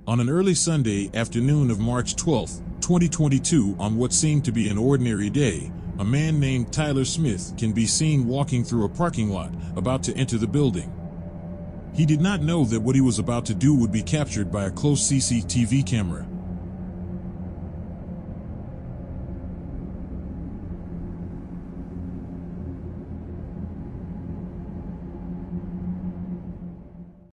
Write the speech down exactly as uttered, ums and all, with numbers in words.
On an early Sunday afternoon of March twelfth, twenty twenty-two, on what seemed to be an ordinary day, a man named Tyler Smith can be seen walking through a parking lot, about to enter the building. He did not know that what he was about to do would be captured by a close C C T V camera,